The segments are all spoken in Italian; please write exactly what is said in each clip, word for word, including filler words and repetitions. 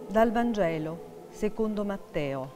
Dal Vangelo secondo Matteo.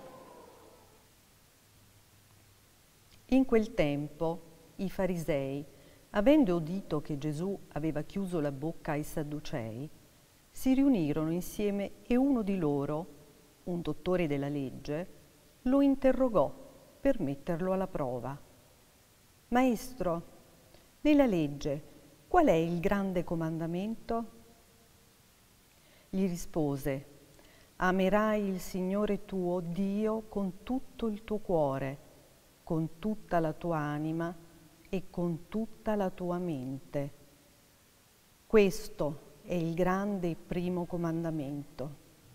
In quel tempo i farisei, avendo udito che Gesù aveva chiuso la bocca ai Sadducei, si riunirono insieme e uno di loro, un dottore della legge, lo interrogò per metterlo alla prova. Maestro, nella legge qual è il grande comandamento? Gli rispose: amerai il Signore tuo Dio con tutto il tuo cuore, con tutta la tua anima e con tutta la tua mente. Questo è il grande e primo comandamento.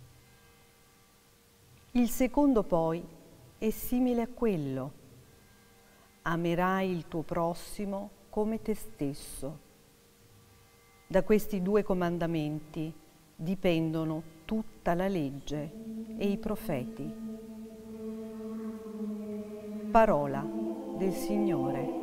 Il secondo poi è simile a quello: amerai il tuo prossimo come te stesso. Da questi due comandamenti dipendono tutta la legge e i profeti. Parola del Signore.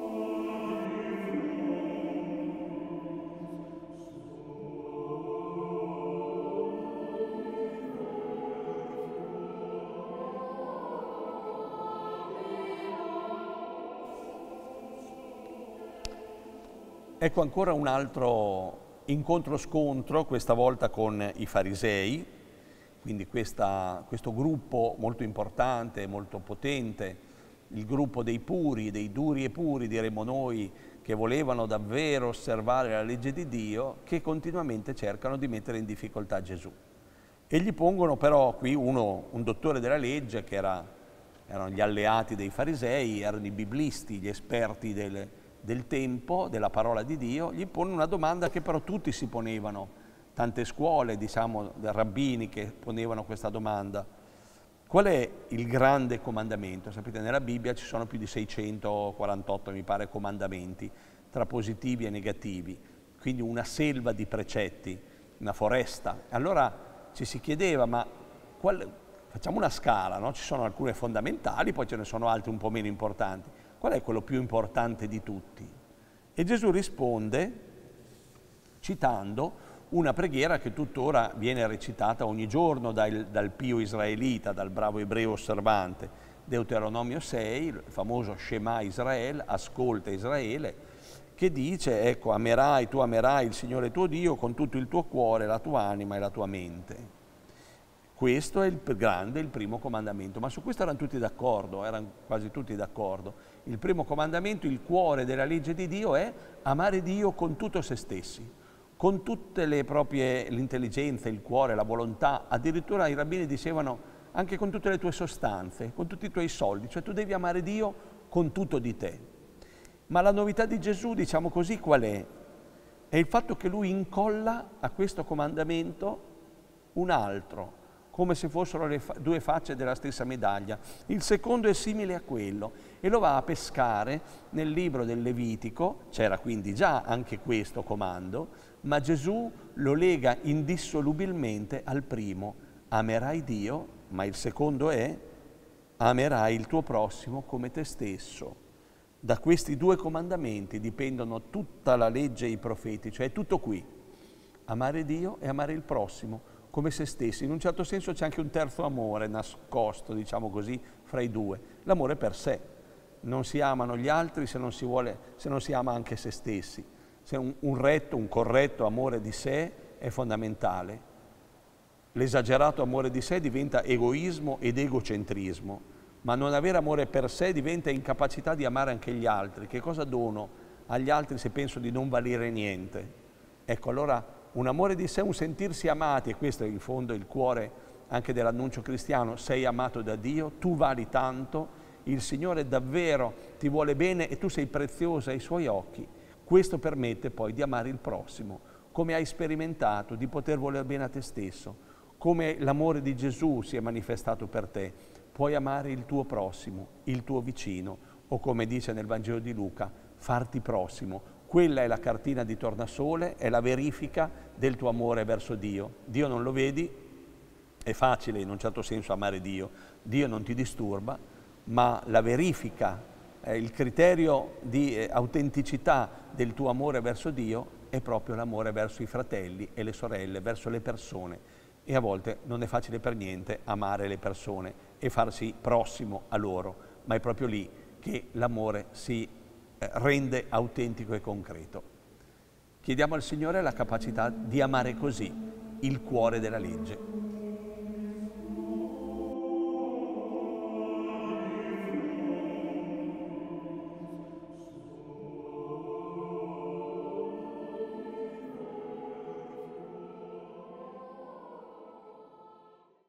Ecco ancora un altro incontro-scontro, questa volta con i farisei, quindi questa, questo gruppo molto importante, molto potente, il gruppo dei puri, dei duri e puri, diremmo noi, che volevano davvero osservare la legge di Dio, che continuamente cercano di mettere in difficoltà Gesù. E gli pongono però qui uno, un dottore della legge, che era, erano gli alleati dei farisei, erano i biblisti, gli esperti del del tempo, della parola di Dio, gli pone una domanda che però tutti si ponevano, tante scuole, diciamo, rabbini che ponevano questa domanda. Qual è il grande comandamento? Sapete, nella Bibbia ci sono più di seicentoquarantotto, mi pare, comandamenti, tra positivi e negativi, quindi una selva di precetti, una foresta. Allora ci si chiedeva, ma qual... facciamo una scala, no? Ci sono alcune fondamentali, poi ce ne sono altre un po' meno importanti. Qual è quello più importante di tutti? E Gesù risponde citando una preghiera che tuttora viene recitata ogni giorno dal, dal pio israelita, dal bravo ebreo osservante, Deuteronomio sei, il famoso Shema Israel, ascolta Israele, che dice, ecco, amerai, tu amerai il Signore tuo Dio con tutto il tuo cuore, la tua anima e la tua mente. Questo è il grande, il primo comandamento, ma su questo erano tutti d'accordo, erano quasi tutti d'accordo. Il primo comandamento, il cuore della legge di Dio, è amare Dio con tutto se stessi, con tutte le proprie, l'intelligenza, il cuore, la volontà. Addirittura i rabbini dicevano anche con tutte le tue sostanze, con tutti i tuoi soldi, cioè tu devi amare Dio con tutto di te. Ma la novità di Gesù, diciamo così, qual è? È il fatto che lui incolla a questo comandamento un altro, come se fossero le fa- due facce della stessa medaglia. Il secondo è simile a quello e lo va a pescare nel libro del Levitico. C'era quindi già anche questo comando, ma Gesù lo lega indissolubilmente al primo: amerai Dio, ma il secondo è amerai il tuo prossimo come te stesso. Da questi due comandamenti dipendono tutta la legge e i profeti, cioè è tutto qui: amare Dio e amare il prossimo come se stessi. In un certo senso c'è anche un terzo amore nascosto, diciamo così, fra i due: l'amore per sé. Non si amano gli altri se non si vuole, se non si ama anche se stessi. Se un, un retto, un corretto amore di sé è fondamentale. L'esagerato amore di sé diventa egoismo ed egocentrismo, ma non avere amore per sé diventa incapacità di amare anche gli altri. Che cosa dono agli altri se penso di non valere niente? Ecco, allora un amore di sé, un sentirsi amati, e questo è in fondo il cuore anche dell'annuncio cristiano: sei amato da Dio, tu vali tanto, il Signore davvero ti vuole bene e tu sei preziosa ai Suoi occhi. Questo permette poi di amare il prossimo, come hai sperimentato, di poter voler bene a te stesso, come l'amore di Gesù si è manifestato per te. Puoi amare il tuo prossimo, il tuo vicino, o come dice nel Vangelo di Luca, farti prossimo. Quella è la cartina di tornasole, è la verifica del tuo amore verso Dio. Dio non lo vedi, è facile in un certo senso amare Dio, Dio non ti disturba, ma la verifica, eh, il criterio di eh, autenticità del tuo amore verso Dio è proprio l'amore verso i fratelli e le sorelle, verso le persone. e a volte non è facile per niente amare le persone e farsi prossimo a loro, ma è proprio lì che l'amore si eh, rende autentico e concreto. Chiediamo al Signore la capacità di amare così il cuore della legge.